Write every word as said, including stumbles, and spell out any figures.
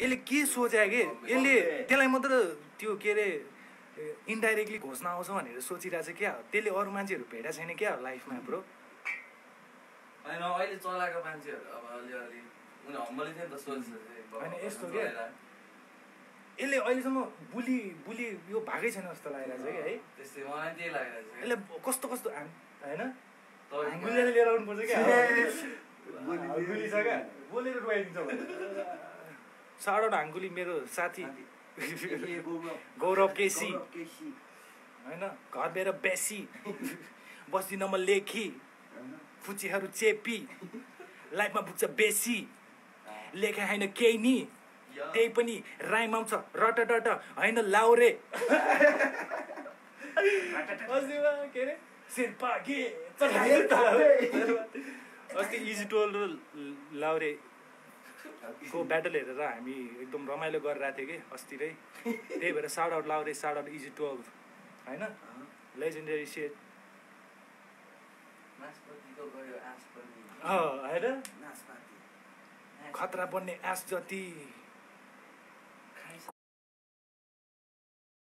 यसले के सोचे कि यसले त्यसलाई मात्र त्यो के अरे इन्डाइरेक्टली घोषणा आउँछ भनेर सोचिरहेको छ क्या त्यसले अरू मान्छेहरू भेटेको छैन क्या लाइफमा ब्रो होइन अहिले चलाएको मान्छेहरू अब अलिअलि उनी हम्बली थियो नि त सोच्छ होइन यस्तो क्या यसले अहिलेसम्म बुली बुली यो भागै छैन जस्तो लागिरहेको छ कि है त्यस्तै मलाई त्यही लागिरहेको छ यसले कस्तो कस्तो होइन हाङ्गुलीले लिएर आउनुपर्छ क्या हाङ्गुली छ क्या बोलेर रुवाइदिन्छ साढो हाङ्गुली मेरो साथी गौरव केसी होइन घर मेरो बेसी बस्दिन म लेखी फुचीहरू चेपी लाइफमा पुग्छ बेसी लेखा होइन केही नि त्यही पनि राइम आउँछ रट डट होइन लाउरे के अरे शेर्पा के अस्ति इजी टोल र लाउरे को ब्याटल हेरेर हामी एकदम रमाइलो गरिरहेको थियो कि अस्तिरै त्यही भएर shout out Laure shout out easy twelve होइन लेजेन्डरी सेट होइन खतरा बन्ने आस जति